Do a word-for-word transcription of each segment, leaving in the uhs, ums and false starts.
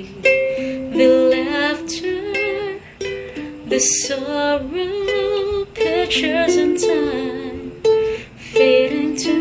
the laughter, the sorrow, pictures in time, fading to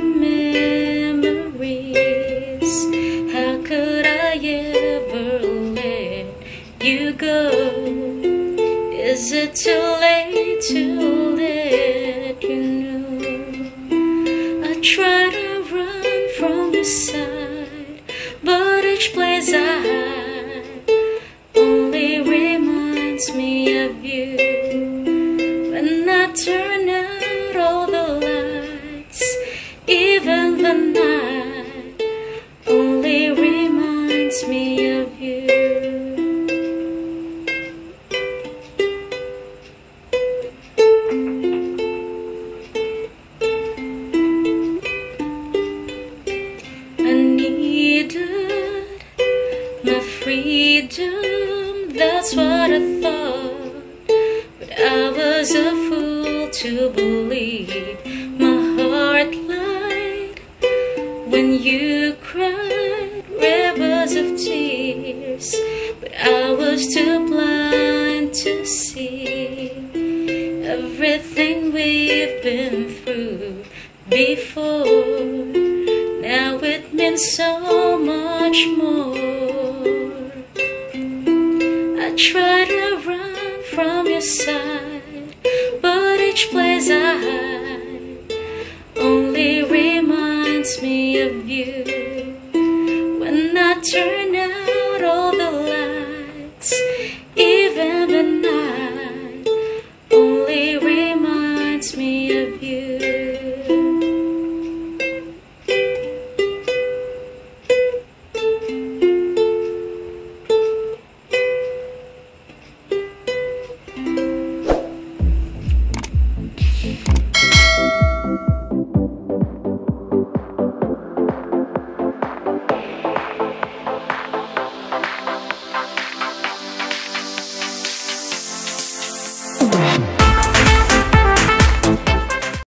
memories. How could I ever let you go? Is it too late to let you know? I try to run from your side, but each place I hide only reminds me of you. When I turn out all the lights, even the night only reminds me of you. I needed my freedom, that's what I thought, but I was a fool to believe my heart lied when you cried rivers of tears. But I was too blind to see everything we've been through before. Now it means so much more. I try to run from your side, but each place I hide